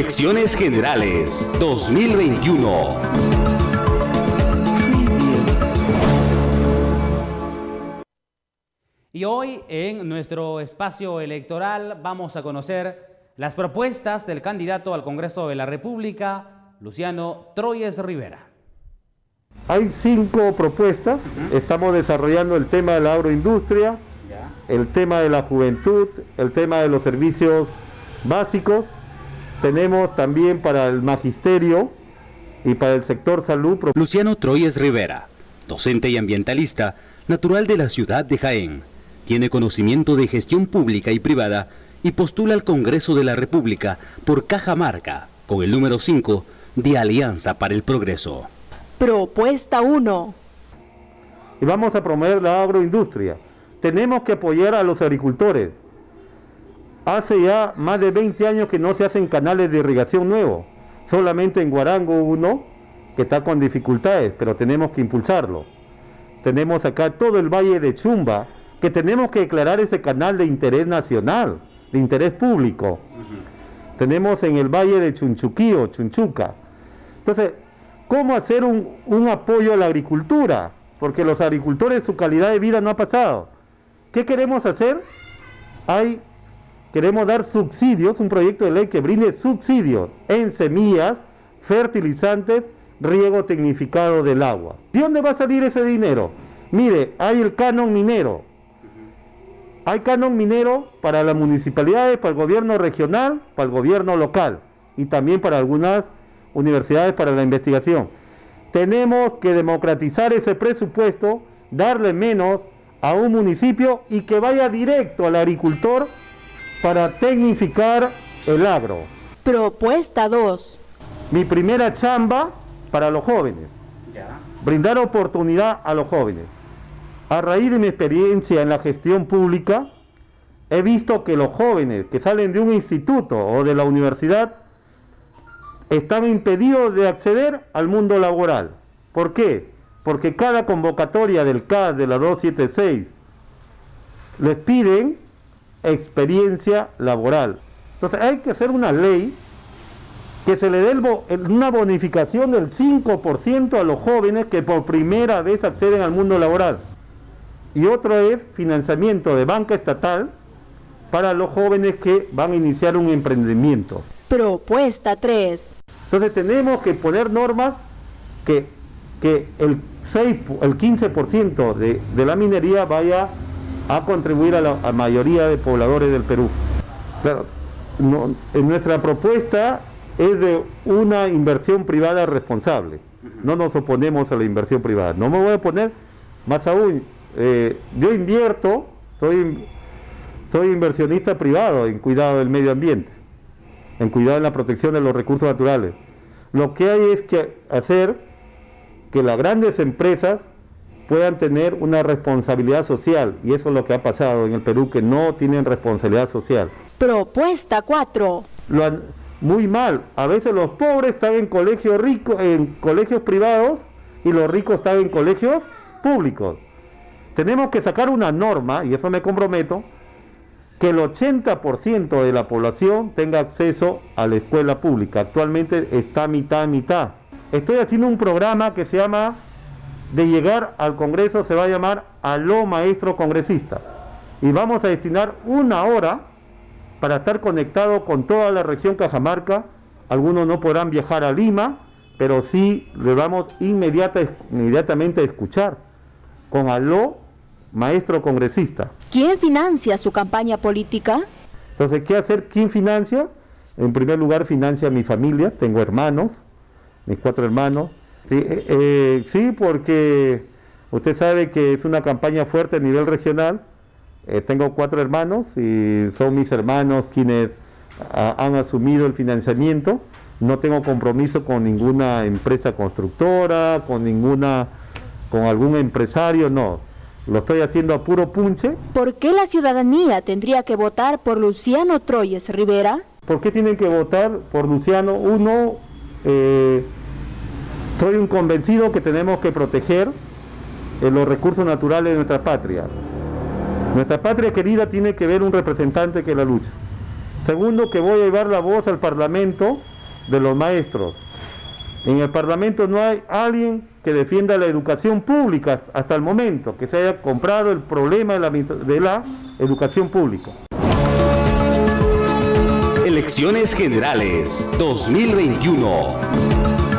Elecciones Generales 2021. Y hoy en nuestro espacio electoral vamos a conocer las propuestas del candidato al Congreso de la República, Luciano Troyes Rivera. Hay 5 propuestas. Estamos desarrollando el tema de la agroindustria, el tema de la juventud, el tema de los servicios básicos. Tenemos también para el magisterio y para el sector salud. Luciano Troyes Rivera, docente y ambientalista, natural de la ciudad de Jaén. Tiene conocimiento de gestión pública y privada y postula al Congreso de la República por Cajamarca, con el número 5 de Alianza para el Progreso. Propuesta 1. Y vamos a promover la agroindustria. Tenemos que apoyar a los agricultores. Hace ya más de 20 años que no se hacen canales de irrigación nuevos. Solamente en Guarango uno que está con dificultades, pero tenemos que impulsarlo. Tenemos acá todo el valle de Chumba, que tenemos que declarar ese canal de interés nacional, de interés público. Tenemos en el valle de Chunchuquío, Chunchuca. Entonces, ¿cómo hacer un apoyo a la agricultura? Porque los agricultores, su calidad de vida no ha pasado. ¿Qué queremos hacer? Queremos dar subsidios, un proyecto de ley que brinde subsidios en semillas, fertilizantes, riego tecnificado del agua. ¿De dónde va a salir ese dinero? Mire, hay el canon minero. Hay canon minero para las municipalidades, para el gobierno regional, para el gobierno local y también para algunas universidades para la investigación. Tenemos que democratizar ese presupuesto, darle menos a un municipio y que vaya directo al agricultor para tecnificar el agro. Propuesta 2. Mi primera chamba para los jóvenes. Brindar oportunidad a los jóvenes. A raíz de mi experiencia en la gestión pública, he visto que los jóvenes que salen de un instituto o de la universidad están impedidos de acceder al mundo laboral. ¿Por qué? Porque cada convocatoria del CAS de la 276 les piden experiencia laboral. Entonces hay que hacer una ley que se le dé una bonificación del 5% a los jóvenes que por primera vez acceden al mundo laboral. Y otro es financiamiento de banca estatal para los jóvenes que van a iniciar un emprendimiento. Propuesta 3. Entonces tenemos que poner normas que el 15% de la minería vaya a contribuir a la mayoría de pobladores del Perú. Claro, en nuestra propuesta es de una inversión privada responsable. No nos oponemos a la inversión privada. No me voy a oponer, más aún, yo invierto, soy inversionista privado en cuidado del medio ambiente, en cuidado de la protección de los recursos naturales. Lo que hay es que hacer que las grandes empresas puedan tener una responsabilidad social, y eso es lo que ha pasado en el Perú, que no tienen responsabilidad social. Propuesta 4. Muy mal, a veces los pobres están en colegios ricos, en colegios privados, y los ricos están en colegios públicos. Tenemos que sacar una norma, y eso me comprometo, que el 80% de la población tenga acceso a la escuela pública. Actualmente está mitad. Estoy haciendo un programa que se llama, de llegar al Congreso, se va a llamar Aló Maestro Congresista. Y vamos a destinar 1 hora para estar conectado con toda la región Cajamarca. Algunos no podrán viajar a Lima, pero sí le vamos inmediatamente a escuchar con Aló Maestro Congresista. ¿Quién financia su campaña política? Entonces, ¿qué hacer? ¿Quién financia? En primer lugar, financia mi familia. Tengo hermanos, mis 4 hermanos. Sí, porque usted sabe que es una campaña fuerte a nivel regional. Tengo 4 hermanos y son mis hermanos quienes han asumido el financiamiento. No tengo compromiso con ninguna empresa constructora, con algún empresario, no. Lo estoy haciendo a puro punche. ¿Por qué la ciudadanía tendría que votar por Luciano Troyes Rivera? ¿Por qué tienen que votar por Luciano? Uno, soy un convencido que tenemos que proteger los recursos naturales de nuestra patria. Nuestra patria querida tiene que ver un representante que la lucha. Segundo, que voy a llevar la voz al Parlamento de los maestros. En el Parlamento no hay alguien que defienda la educación pública hasta el momento, que se haya comprado el problema de la educación pública. Elecciones Generales 2021.